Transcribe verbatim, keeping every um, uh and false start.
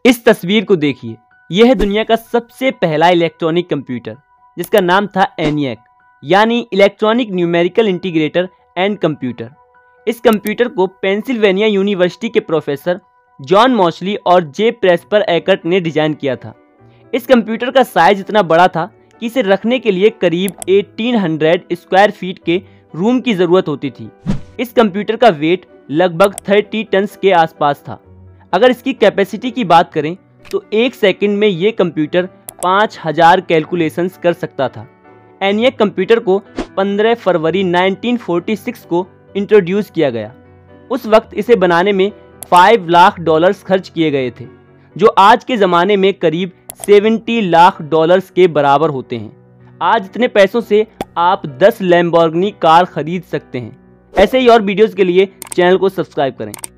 इस तस्वीर को देखिए, यह है दुनिया का सबसे पहला इलेक्ट्रॉनिक कंप्यूटर जिसका नाम था एनियक यानी electronic numerical integrator and computer. इस कंप्यूटर को पेंसिल्वेनिया यूनिवर्सिटी के प्रोफेसर जॉन मॉशली और जे प्रेस्पर एकर्ट ने डिजाइन किया था। इस कंप्यूटर का साइज इतना बड़ा था कि इसे रखने के लिए करीब अठारह सौ स्क्वायर फीट के रूम की जरूरत होती थी। इस कंप्यूटर का वेट लगभग तीस टन के आसपास था। अगर इसकी कैपेसिटी की बात करें तो एक सेकंड में ये कंप्यूटर पाँच हज़ार कैलकुलेशंस कर सकता था। एनियक कंप्यूटर को पंद्रह फरवरी उन्नीस सौ छियालीस को इंट्रोड्यूस किया गया। उस वक्त इसे बनाने में पाँच लाख डॉलर्स खर्च किए गए थे, जो आज के ज़माने में करीब सत्तर लाख डॉलर्स के बराबर होते हैं। आज इतने पैसों से आप दस लैम्बोर्गिनी कार खरीद सकते हैं। ऐसे ही और वीडियोस के लिए चैनल को सब्सक्राइब करें।